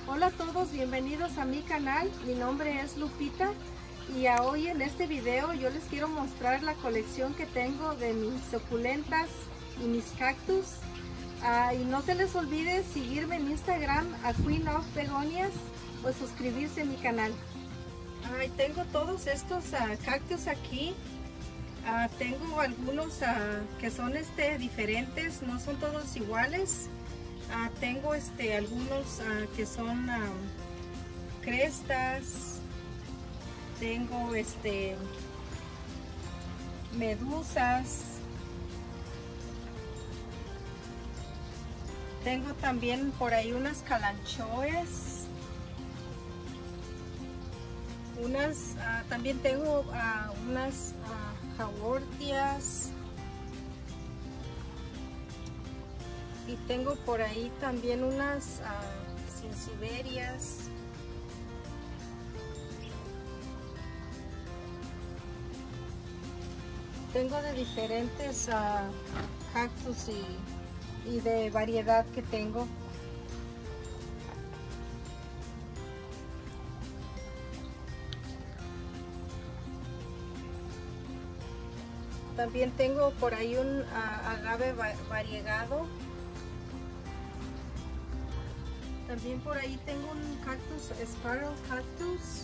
Hola a todos, bienvenidos a mi canal. Mi nombre es Lupita y hoy en este video yo les quiero mostrar la colección que tengo de mis suculentas y mis cactus. Y no se les olvide seguirme en Instagram a Queen of Begonias o suscribirse a mi canal. Tengo todos estos cactus aquí. Tengo algunos que son diferentes, no son todos iguales. Tengo algunos que son crestas, tengo medusas, tengo también por ahí unas calanchoes, también tengo unas hawortias. Y tengo por ahí también unas sansevieриas. Tengo de diferentes cactus y de variedad que tengo. También tengo por ahí un agave variegado. También por ahí tengo un cactus, spiral cactus.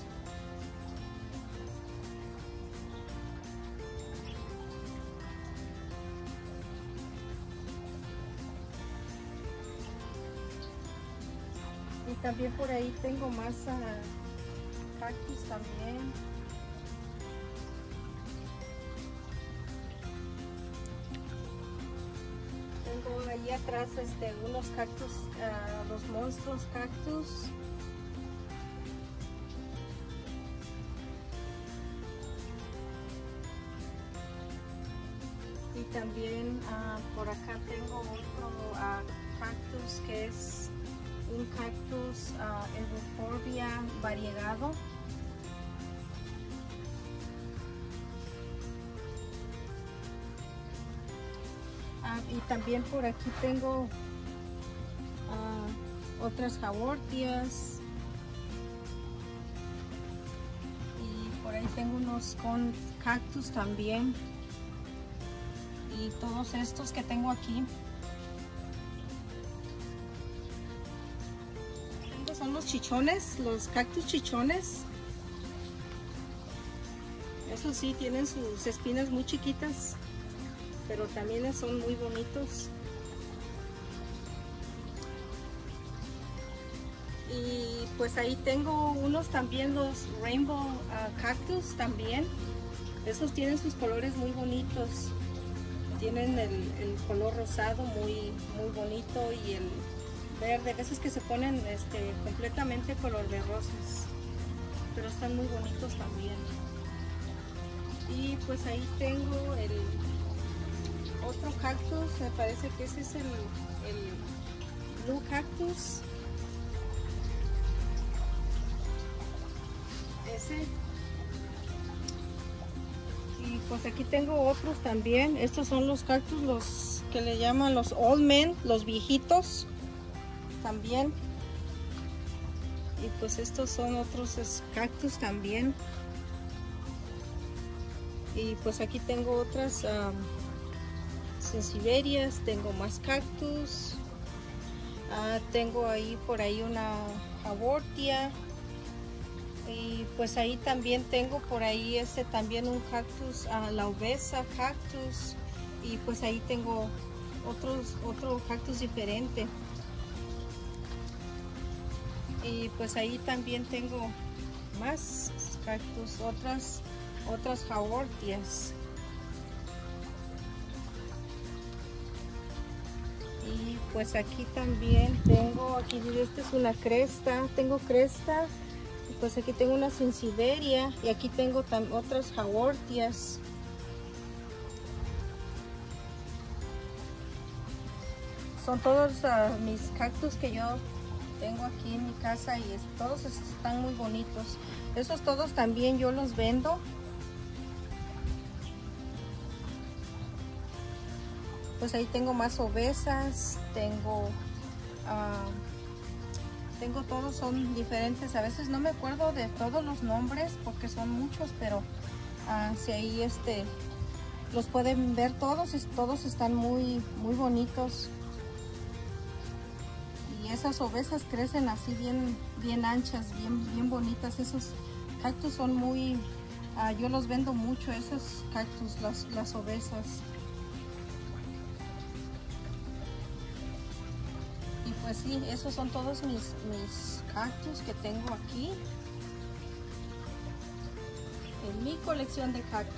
Y también por ahí tengo más cactus también. Tengo ahí atrás unos cactus, los monstruos cactus. Y también por acá tengo otro cactus que es un cactus Euphorbia variegado. Y también por aquí tengo otras hawortias. Y por ahí tengo unos con cactus también. Y todos estos que tengo aquí. Estos son los chichones, los cactus chichones. Eso sí, tienen sus espinas muy chiquitas, pero también son muy bonitos. Y pues ahí tengo unos también, los rainbow cactus también. Esos tienen sus colores muy bonitos. Tienen el color rosado muy bonito y el verde. A veces que se ponen completamente color de rosas, pero están muy bonitos también. Y pues ahí tengo el otro cactus, me parece que ese es el blue cactus. Ese. Y pues aquí tengo otros también. Estos son los cactus, los que le llaman los old men, los viejitos también. Y pues estos son otros cactus también. Y pues aquí tengo otras sansevieриas, tengo más cactus. Tengo ahí por ahí una hawortia. Y pues ahí también tengo por ahí también un cactus, la obesa cactus. Y pues ahí tengo otro cactus diferente. Y pues ahí también tengo más cactus, otras hawortias. Y pues aquí también tengo, esta es una cresta, tengo cresta. Y pues aquí tengo una sansevieria y aquí tengo otras hawortias. Son todos mis cactus que yo tengo aquí en mi casa y todos están muy bonitos. Esos todos también yo los vendo. Pues ahí tengo más obesas, tengo Tengo todos, son diferentes. A veces no me acuerdo de todos los nombres porque son muchos, pero si ahí los pueden ver todos, todos están muy bonitos. Y esas ovejas crecen así bien anchas, bien bonitas. Esos cactus son muy, yo los vendo mucho, esos cactus, las ovejas. Y pues sí, esos son todos mis cactus que tengo aquí en mi colección de cactus.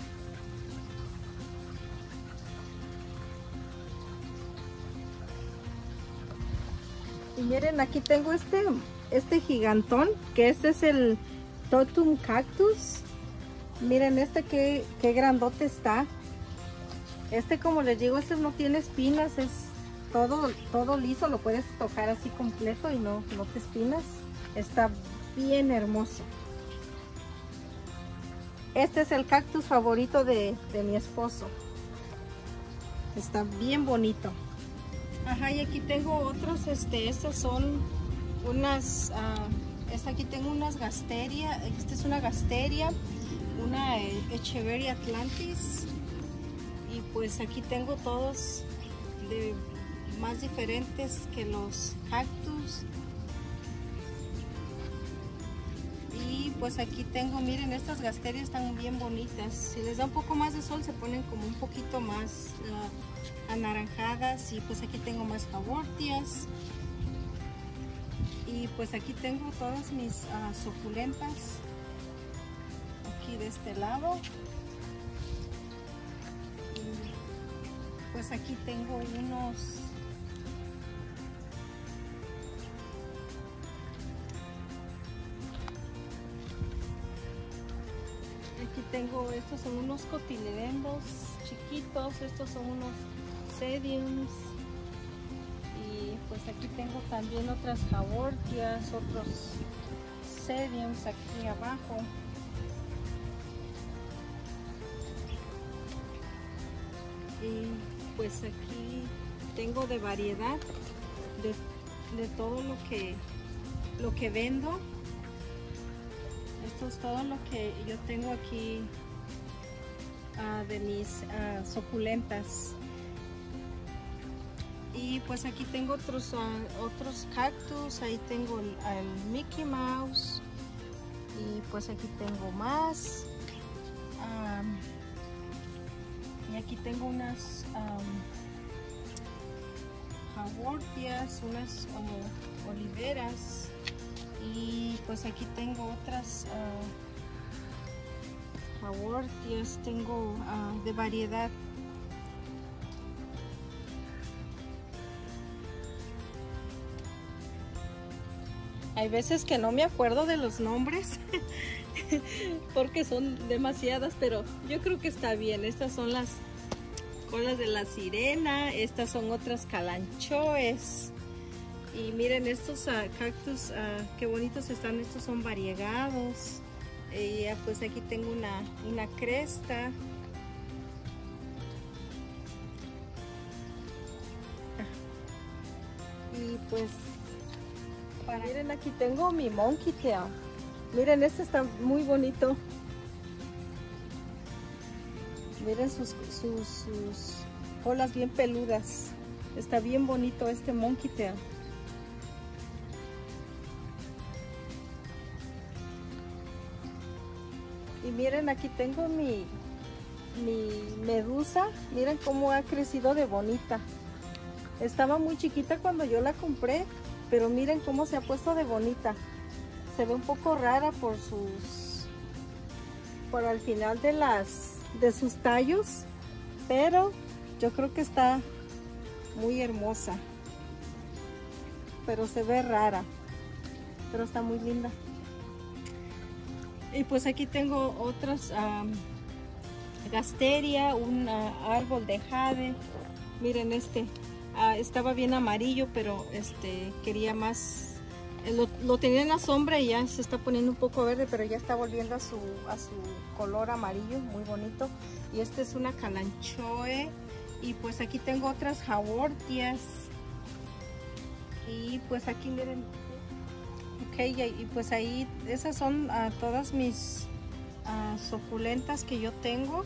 Y miren, aquí tengo este gigantón, que este es el Totum Cactus. Miren qué grandote está. Como les digo, no tiene espinas, es todo liso, lo puedes tocar así completo y no te espinas. Está bien hermoso. Este es el cactus favorito de mi esposo. Está bien bonito. Ajá, y aquí tengo otros, estas son unas, aquí tengo unas gasteria, esta es una gasteria, una Echeveria Atlantis, y pues aquí tengo todos más diferentes que los cactus. Y pues aquí tengo, miren, estas gasterias están bien bonitas. Si les da un poco más de sol se ponen como un poquito más anaranjadas. Y pues aquí tengo más haworthias. Y pues aquí tengo todas mis suculentas. Aquí de este lado. Y pues aquí tengo unos... Aquí tengo, estos son unos cotiledones chiquitos, estos son unos sediums. Y pues aquí tengo también otras haworthias, otros sediums aquí abajo. Y pues aquí tengo de variedad de todo lo que vendo. Esto es todo lo que yo tengo aquí de mis suculentas. Y pues aquí tengo otros cactus. Ahí tengo el Mickey Mouse. Y pues aquí tengo más. Y aquí tengo unas haworthias, unas oliveras. Y pues aquí tengo otras haworthias, tengo de variedad. Hay veces que no me acuerdo de los nombres porque son demasiadas, pero yo creo que está bien. Estas son las colas de la sirena, estas son otras calanchoes. Y miren estos cactus, qué bonitos están, estos son variegados. Y pues aquí tengo una cresta. Y pues, miren, aquí tengo mi monkey tail. Miren, este está muy bonito. Miren sus colas bien peludas. Está bien bonito este monkey tail. Y miren, aquí tengo mi medusa. Miren cómo ha crecido de bonita. Estaba muy chiquita cuando yo la compré, pero miren cómo se ha puesto de bonita. Se ve un poco rara por al final de sus tallos, pero yo creo que está muy hermosa. Pero se ve rara, pero está muy linda. Y pues aquí tengo otras gasteria, un árbol de jade. Miren, estaba bien amarillo, pero quería más. Lo tenía en la sombra y ya se está poniendo un poco verde, pero ya está volviendo a su color amarillo, muy bonito. Y es una calanchoe. Y pues aquí tengo otras haworthias. Y pues aquí miren, Ok, y pues ahí esas son todas mis suculentas que yo tengo.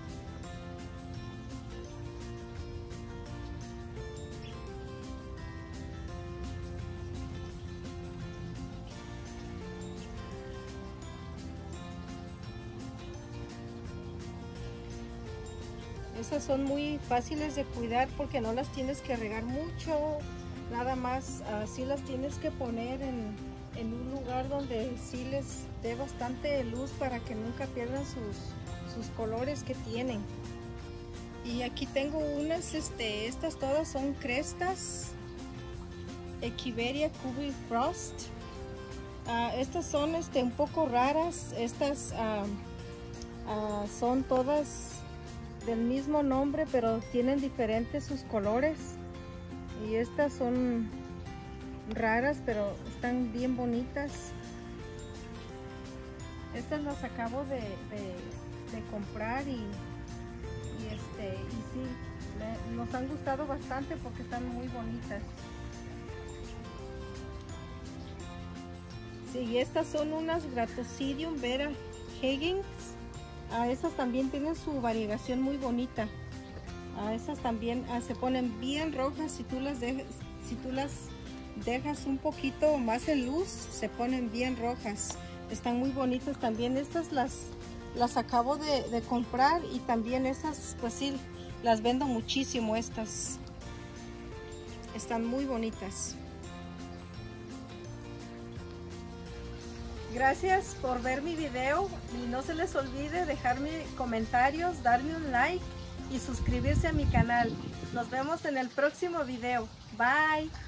Esas son muy fáciles de cuidar porque no las tienes que regar mucho, nada más sí las tienes que poner en un lugar donde sí les dé bastante luz para que nunca pierdan sus colores que tienen. Y aquí tengo unas, estas todas son crestas, Echeveria Cubi Frost. Estas son un poco raras, estas son todas del mismo nombre, pero tienen diferentes sus colores. Y estas son raras, pero están bien bonitas. Estas las acabo de comprar y sí, nos han gustado bastante porque están muy bonitas. Sí, y estas son unas Gratocidium Vera Higgins. Esas también tienen su variegación muy bonita. Esas también se ponen bien rojas si tú las dejas un poquito más en luz, se ponen bien rojas. Están muy bonitas también. Estas las acabo de comprar y también esas pues sí las vendo muchísimo. Estas están muy bonitas. Gracias por ver mi video y no se les olvide dejarme comentarios, darme un like y suscribirse a mi canal. Nos vemos en el próximo video. Bye.